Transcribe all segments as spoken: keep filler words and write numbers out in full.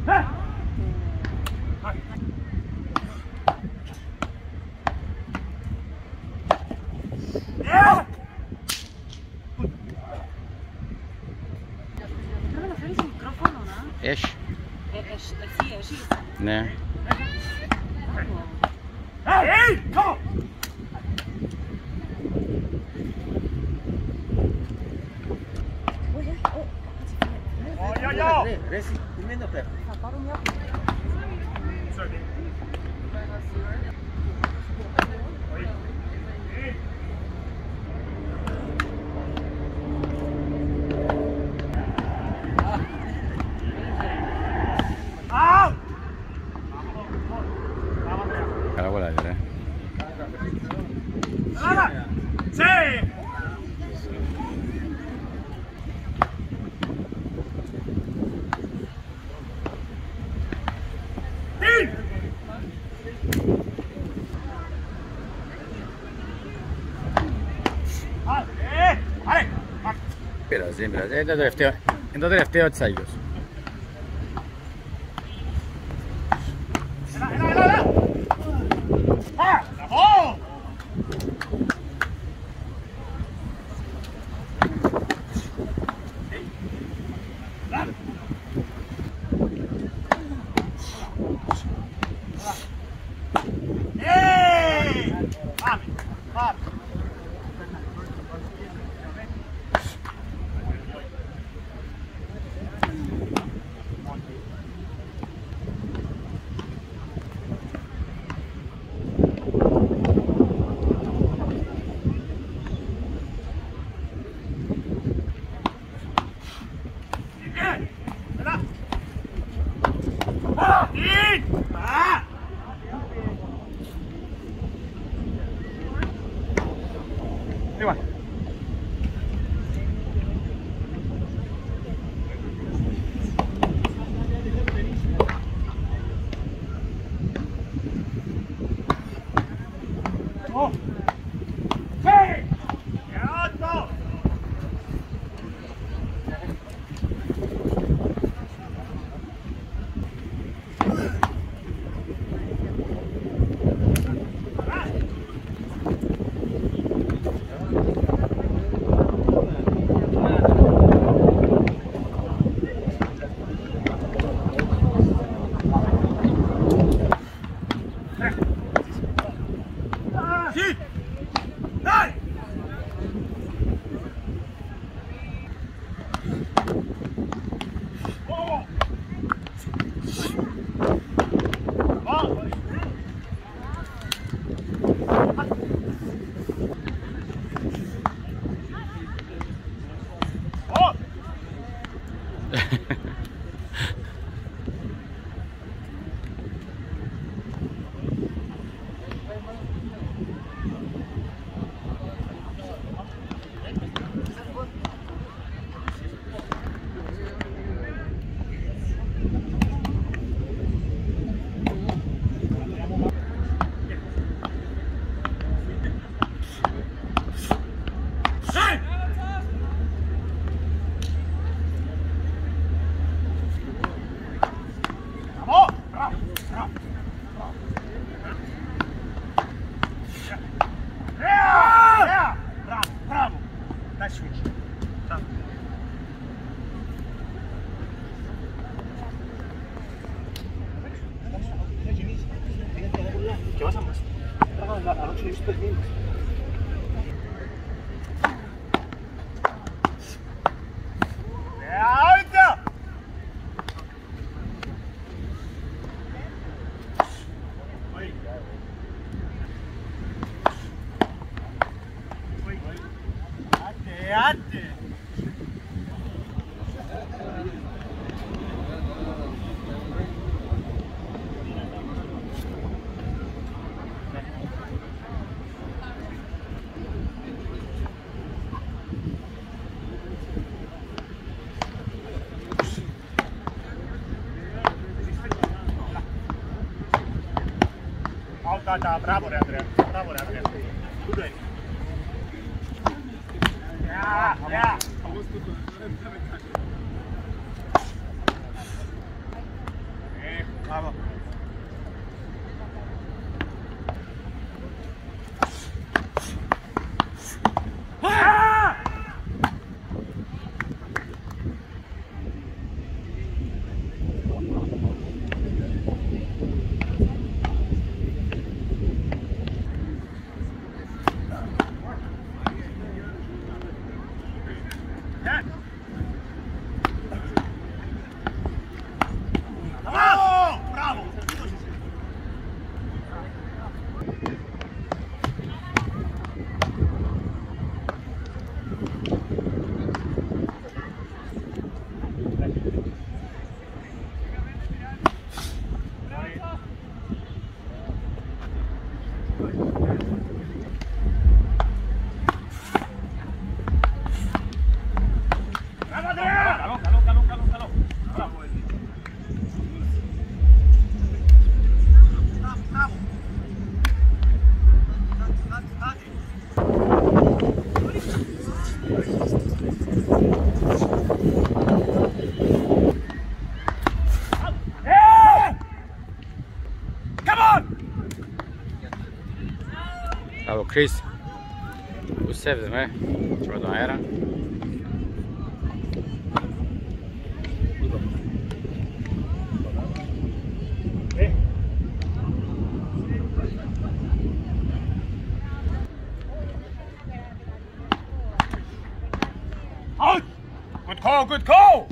Έχει. Εσύ, εσύ. Ναι. Ρε, εσύ, τι μένει απ' Θα πάρω μια. Καλά κολλάει, ρε. Πειράζει, δεν πειράζει. Είναι το τελευταίο, είναι το τελευταίο της Άγιος. Bravo re Andrea, bravo re Andrea. Good day. Yeah, yeah. Caló, caló, caló, caló, caló. Bravo, bravo. Bravo Chris. Good save them, eh? Throw the air. Out! Good call, good call!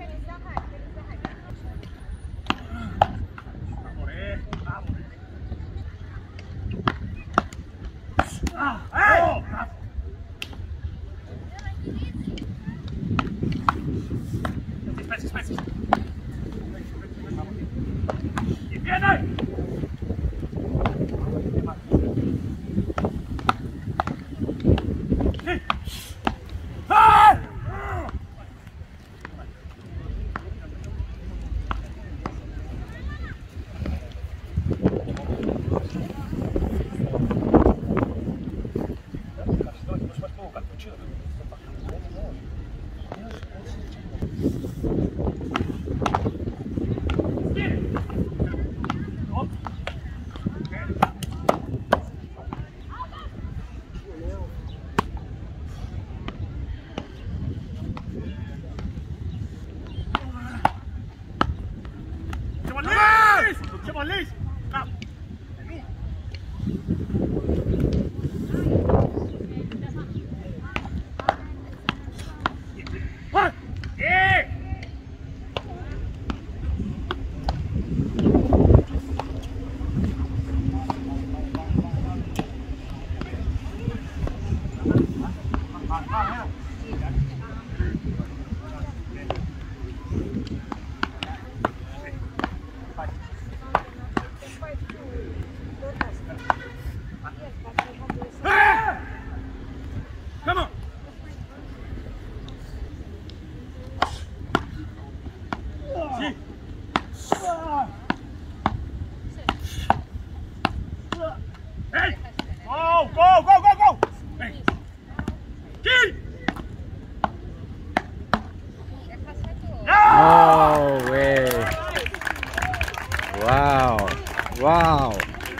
Wow, wow.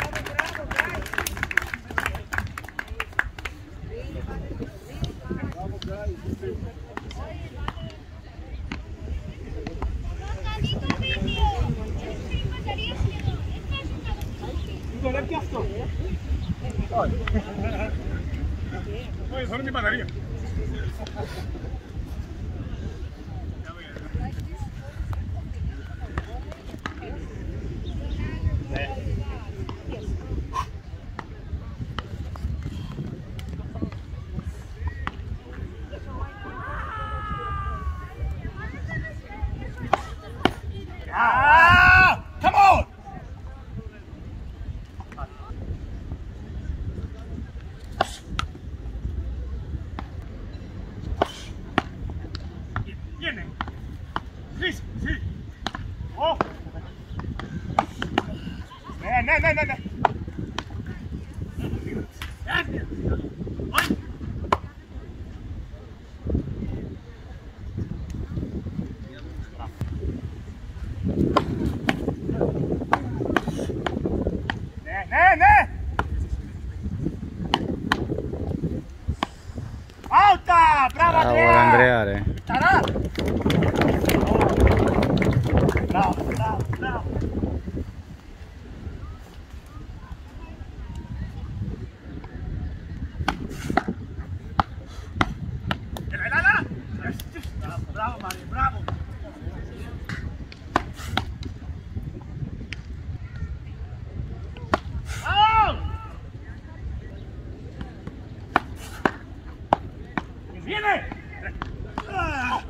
Oye, solo mi panadería. Ah! Come on! Viene. Sí, sí. Oh. No, no, no, no, no. Ne, ne! Alta! Brava Bravo Andrea! Andrea. Tarà! Bravo, bravo, bravo! E là, là, là! Bravo, bravo Mario, bravo! Viene! Ah!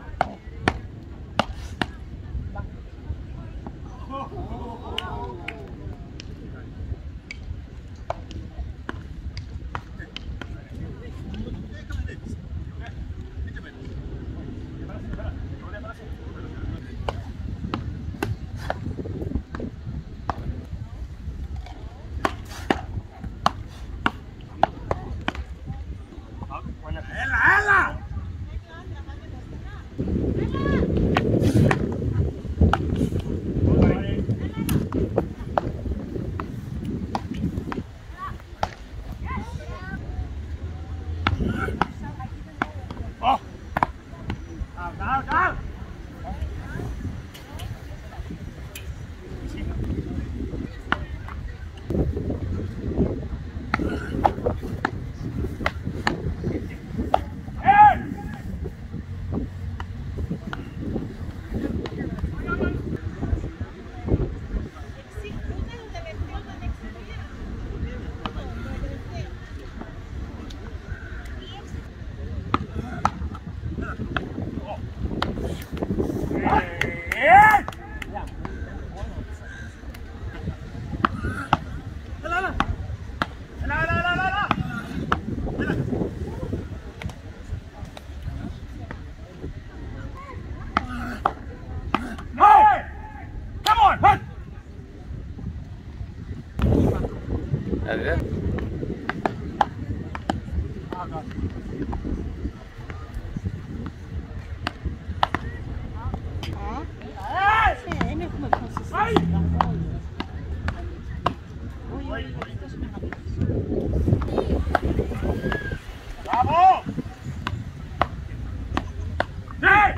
هذا Bravo! Hey!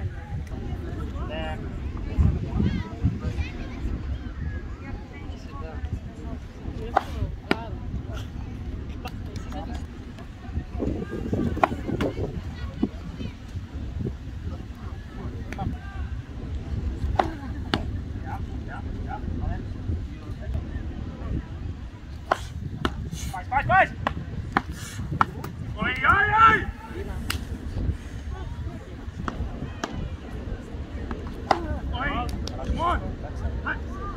Faz, faz, faz! Oi, oi, oi! Oi! Come on! Hi!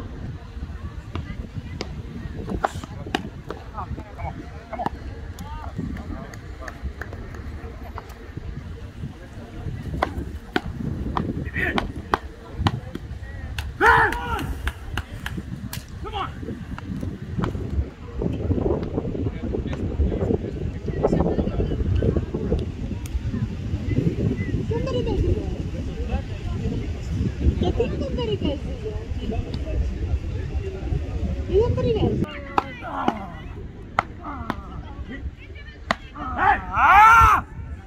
Come on, come on! Get in! Hey! Come on! Hey! Ah!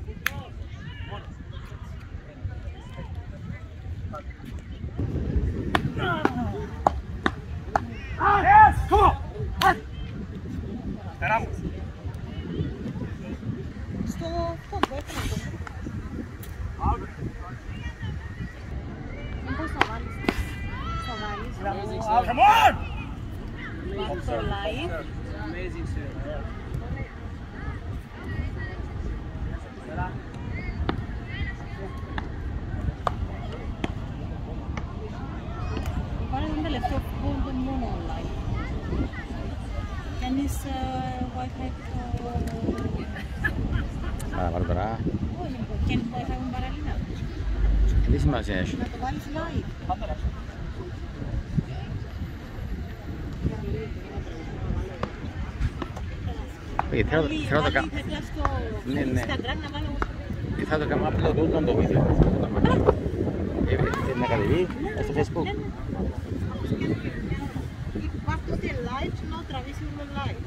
Ah, yes! Come on! Hey! Esperamos. Estou completamente. Então são vários. São vários. Come on! For life. Amazing, sir. Pare unde le fac cont în mono online. Can this uh, Wi-Fi Ah, Barbara. can Wi-Fi un baralina? Bellissima Sesh. Να το βάλεις live. Perché te lo, te lo tocca. Βάλει δίπλα στο Ναι, ναι. Instagram να βάλω. Και θα το κάνω απλό τούτο το βίντεο. Ε, να κατεβεί στο Facebook. Υπάρχουν και live, να τραβήσουμε live.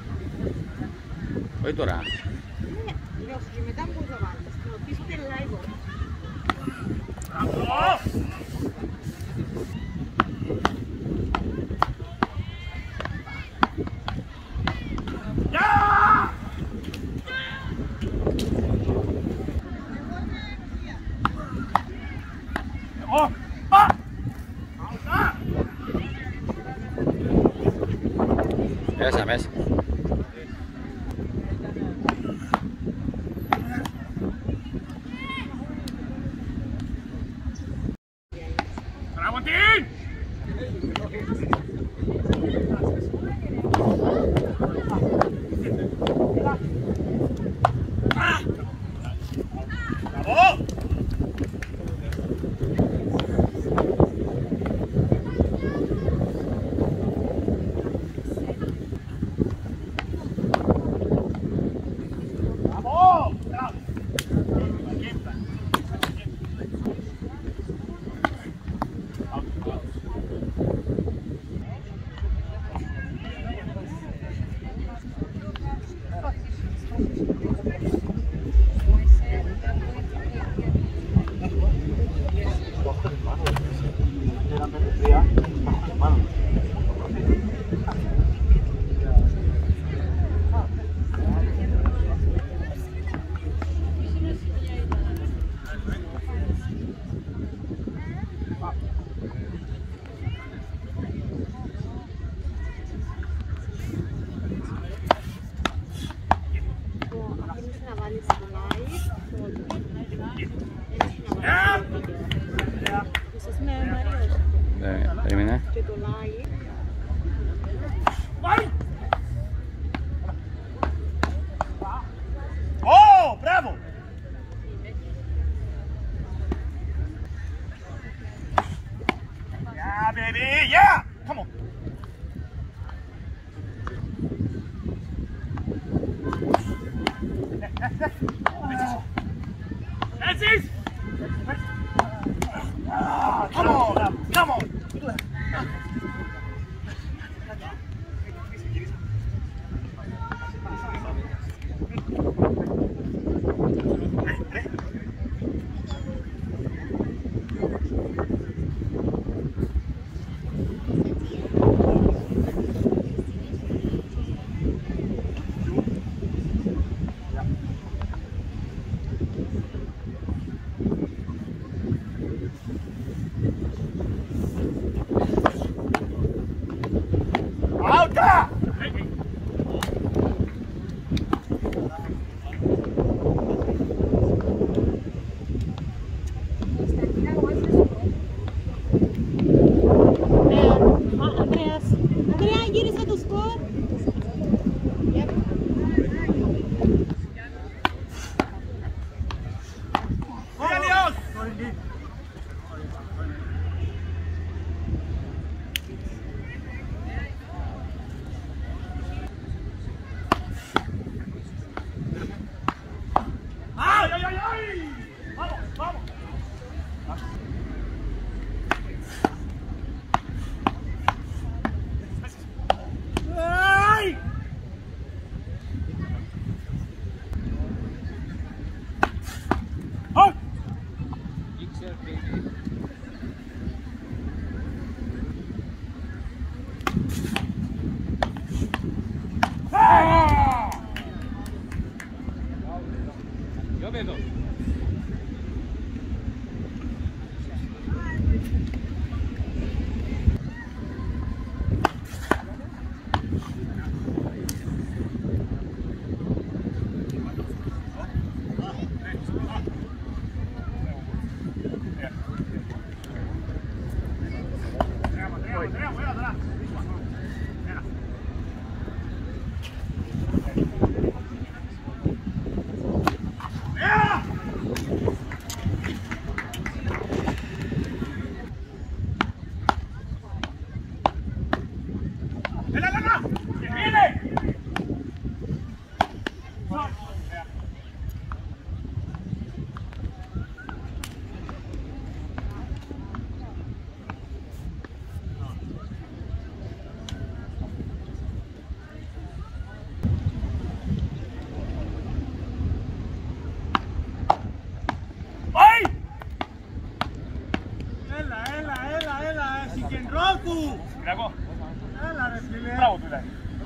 Όχι τώρα. Ναι, λέω και μετά μπορείς να βάλεις. Το πίσω και live. Bravo! Yeah! Oh! Ah! Ah! Μέσα, μέσα. Bravo, team! Ah! Bravo! Bravo! Bravo! La eliminé. Ce tu l-ai? Vai! Oh, bravo! Yeah, baby, yeah! Come on. That's it! Ah, come on, come on! Alta! Andreas, Andrea, hier ist das Score. Adiós! ¡Ay, ay, ay, ay! ¡Vamos, vamos! ¡Ay! ¡Ay! ¡Ah! Yo vedo. Bravo, bravo tu dai.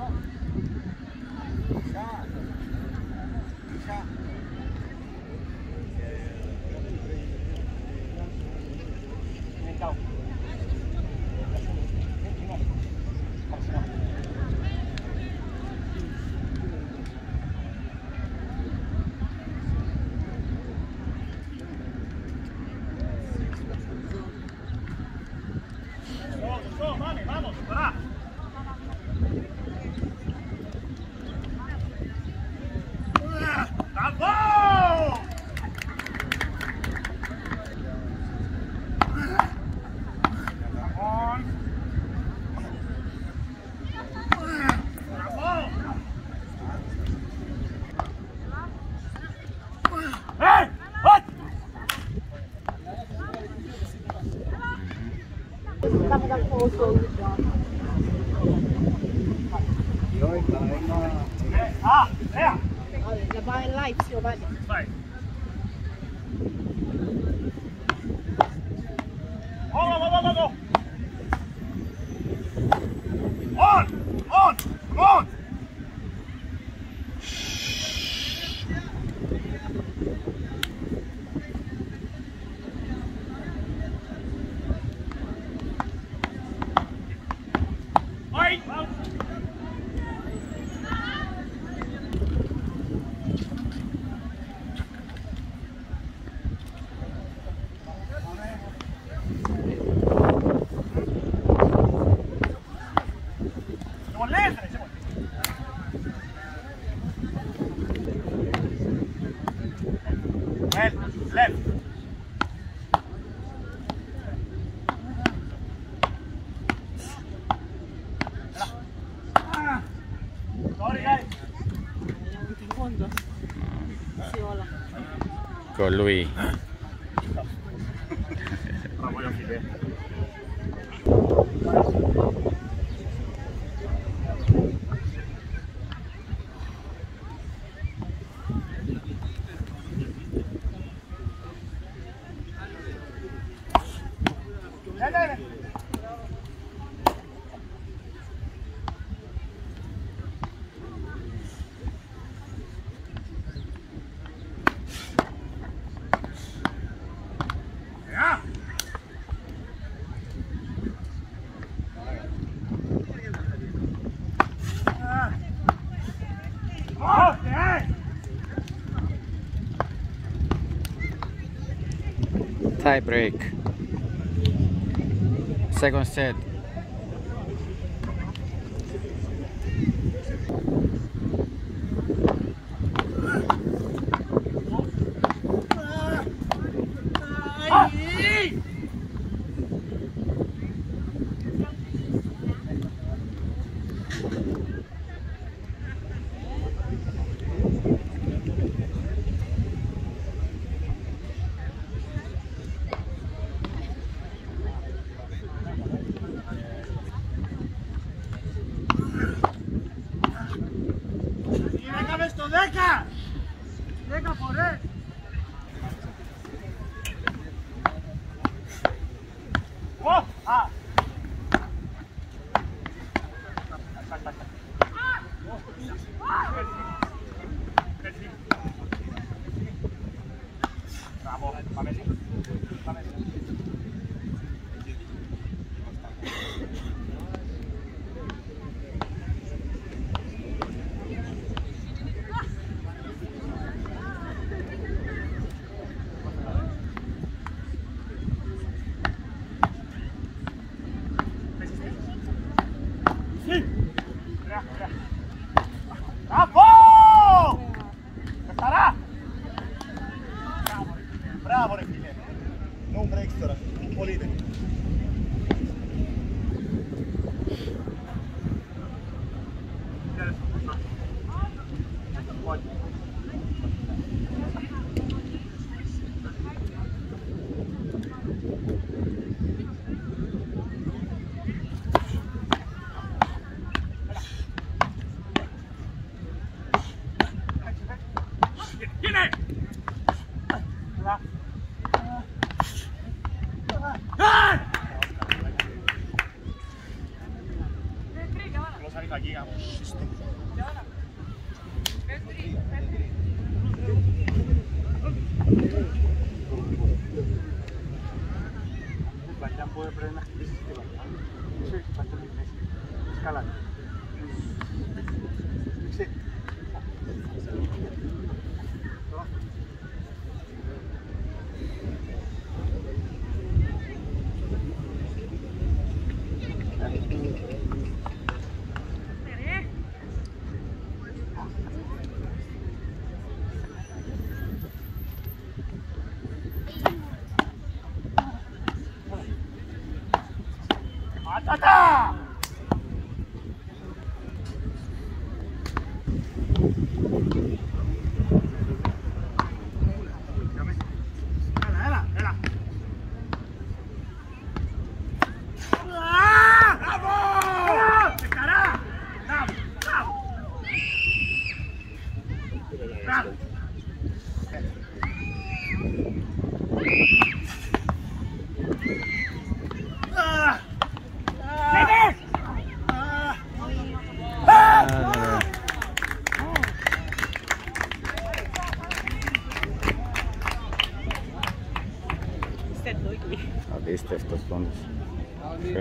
Ah, ja. Det var en light så var det. Vai. Go, go, go, go, go. On, on, come on. Oi. con Luis. Tie break. Second set. ¡Deca! ¡Deca por él! ¡Oh! ¡Ah! Bravo, va Messi. Va Messi. ¡Bravo! ¡Estará! Bravo, bravo Refile. Non break ora, un po' leader. ¡Viene! Lo salgo aquí, vamos. Bailan puede prender las crisis que bailan. Eso es bastante difícil. Escalan. Sí. ¡Atata! ¿Has visto estos fondos? Sí.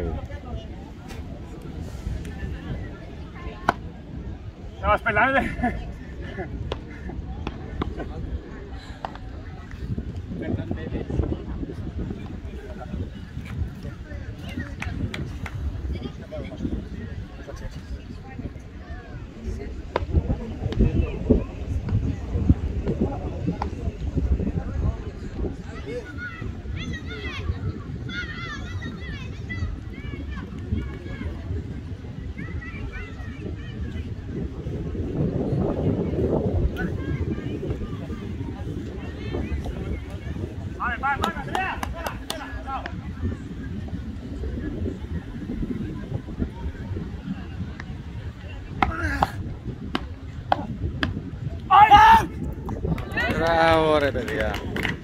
¿Te vas a pelar? ρε παιδιά.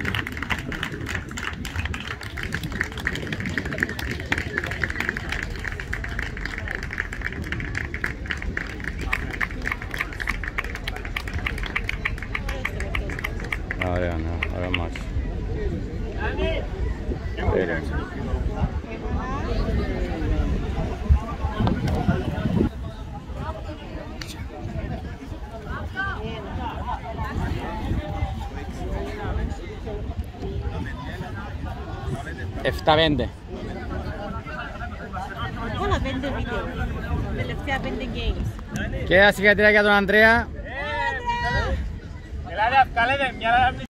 Ωραία, ναι, ωραία μάτς. Τέλεια. επτά πέντε. Όλα πέντε βίντεο. Τελευταία πέντε games. Και τα συγχαρητήρια για τον Ανδρέα. Ελάτε, αυκάλετε, μια λάδια